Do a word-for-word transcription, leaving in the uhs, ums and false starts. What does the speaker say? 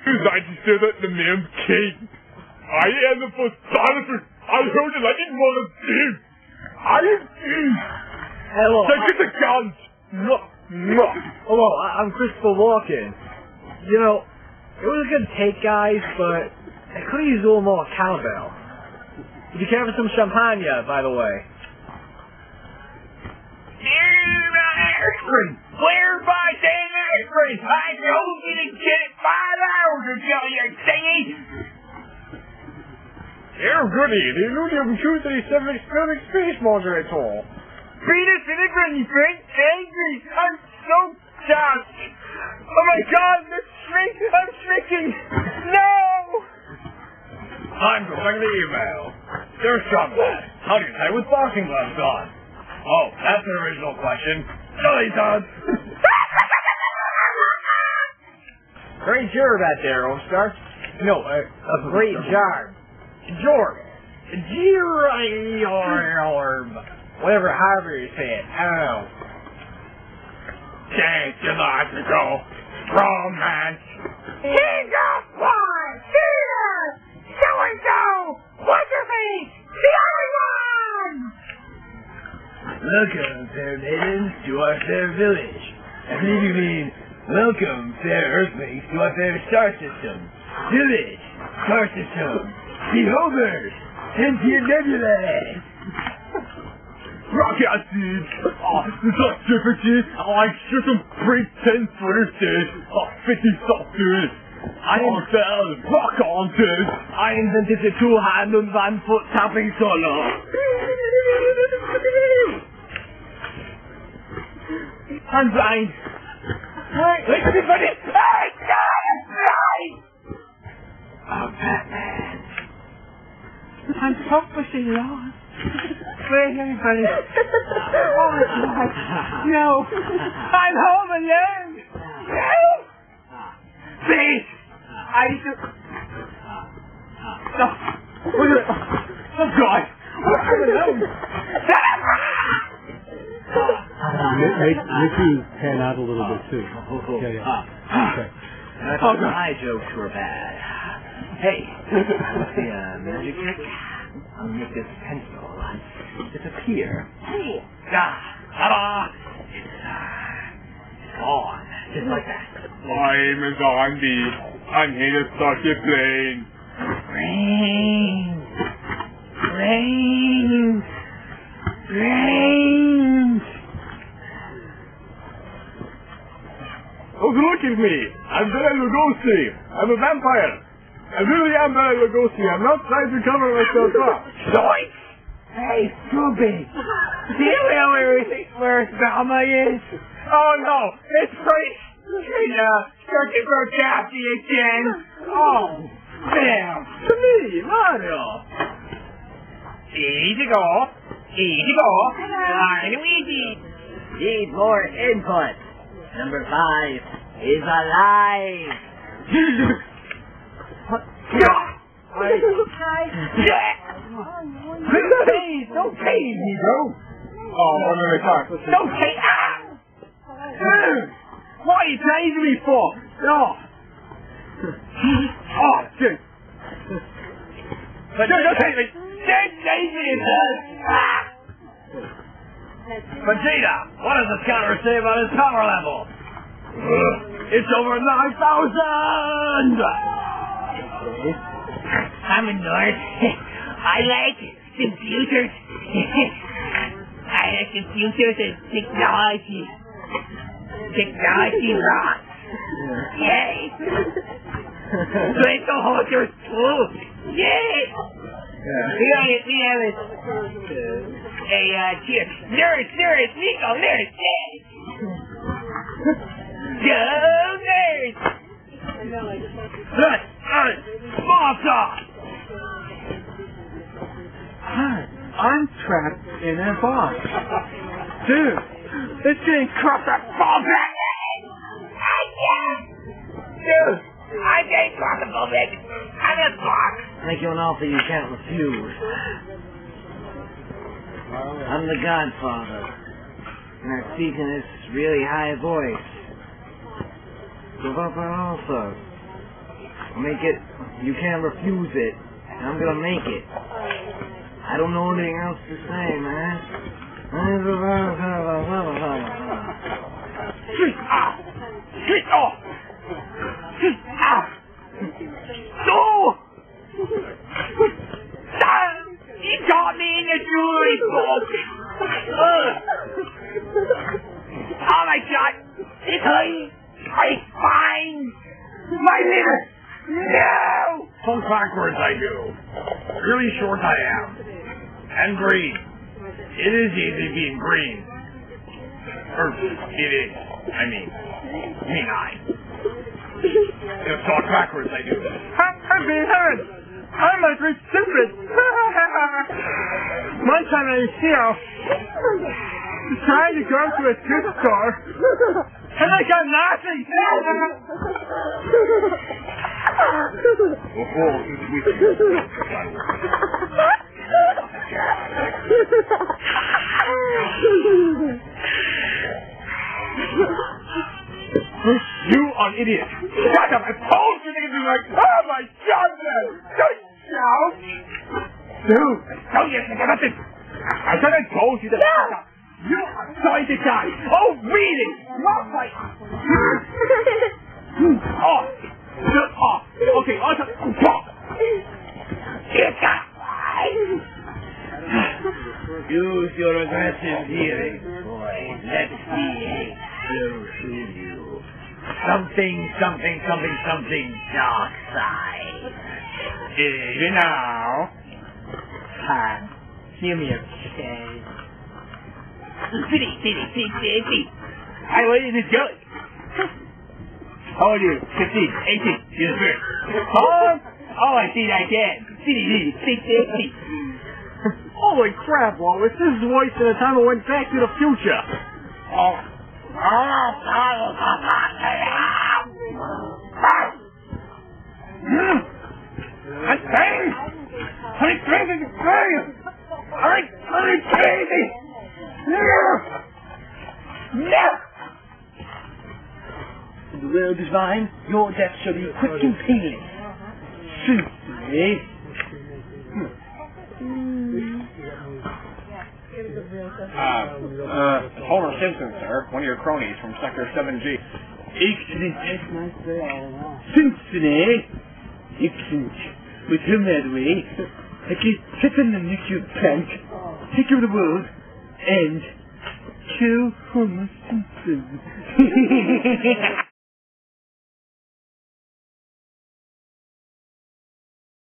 I just said that the name's King. I am the photographer. I heard it. I didn't want to see. I am King. Hello. Take it to guns. No, no. Hello, I'm Christopher Walken. You know, it was a good take, guys, but I could have used a little more cowbell. Would you care for some champagne, by the way? Ice cream! Where's my dang ice cream? I told you to get it five hours ago, you thingy! You're goody. The Illudium Tuesday seven Experiment Space Moderator. Peter Finnegan, you great angry! I'm so shocked! Oh my god, the shrink! I'm shrinking! No! Time to bring the email. Dear Strombat, how do you say with boxing gloves on? Oh, that's an original question. No, he does. Great job out there, Oscar. No, a, a great job. Jorb. Jorb. Whatever, however you say it. I don't know. Can't you like to go? Romance. King of War! Peter! So-and-so! What's your face? The other one! Welcome, fair maidens, to our fair village. I believe you mean, welcome, fair earthquakes, to our fair star system. Village, star system, beholders, sentient nebulae. Rock acid! Oh, this activity! Oh, I shoot some great ten footers, dude! Oh, fifty saucers! I invented rock on, dude! I invented the two-hand and one-foot tapping solo. I'm blind. Hey, everybody! Hey, God, I'm blind! Oh, Batman. I'm so pushing you on. Where's everybody? Oh my God! No! I'm home alone! No! Please! I need to... No! Look at it! Oh God! I'm alone! Make, make you pan out a little bit too. Yeah, yeah. Okay. I thought my jokes were bad. Hey, see a magic trick? I'll make this pencil disappear. Ah, ta-da! It's, uh, gone. Just like that. I'm a zombie. I'm here to start your plane. Brains! Brains! Brains! Oh, look at me! I'm Bela Lugosi! I'm a vampire! I really am Bela Lugosi. I'm not trying to cover myself up. Zoinks! Hey, Scooby! Do you know where, where Velma is? Oh no! It's Priest! Hey, uh, searching for Kathy again! Oh, damn! To me, Mario! Easy go! Easy go! Line Luigi! Need more input. Number five is alive. I... Yeah! Please, don't tase me, bro! Oh, I'm in the car. Don't tase... Ah! What are you tasing me for? Oh! Oh, shit! But don't tase me! Don't tase me in there! Ah! Vegeta, what does the scanner say about his power level? It's over nine thousand! I'm a nerd. I like computers. I like computers and technology. Technology rocks. Yay! Twinkle Holter's too. Yay! We got it. We have it. A uh, cheer. Nerd, nerd, Nico, nerd. Go nerds! That's it! Sparta! I'm trapped in a box. Dude, this thing crossed that ball back! I can't! Dude, I can't cross the ball back! I'm in a box! Make you an offer you can't refuse. I'm the Godfather. And I speak in this really high voice. Give up also. I'll make it. You can't refuse it. And I'm gonna make it. I don't know anything else to say, man. Ah! Oh! Ah! No! Ah! You got me in your jewelry box! Oh my god! It's me! It's fine! My little... No! Talk backwards, I do. Really short I am. And green. It is easy being green. Or, it is. I mean. I mean I. Just talk backwards, I do. I'm being heard! I might be stupid! One time I was here, trying to go to a thrift store, and I got nothing! You are an idiot. Shut up! I told you to be like, oh my god, man! Don't shout! Dude, I told you to nothing! I said I told you to shut up! You are going to die! Oh, really? Not like... oh! Oh! Okay, also... Use your aggressive hearing, boy. Let's see. We'll shoot you. Something, something, something, something, dark side. You know... Hi. Give me a kiss. City, city, city, city. Hi, where is it going? How old are you? fifteen, eighteen, you're the Oh, oh, I see that again. City, city, city, city. Holy crap, Wallace. This is voice at the time I went back to the future. Oh. Oh, I'm crazy! I'm crazy! I'm I'm crazy! No! The world is mine. Your death shall be quick and painless. Shoot me. Uh, uh, Homer Simpson, sir. One of your cronies from Sector seven G. Excellent. Simpson, excellent. With him that way, I can sit in the nuclear plant, take over the world, and kill Homer Simpson.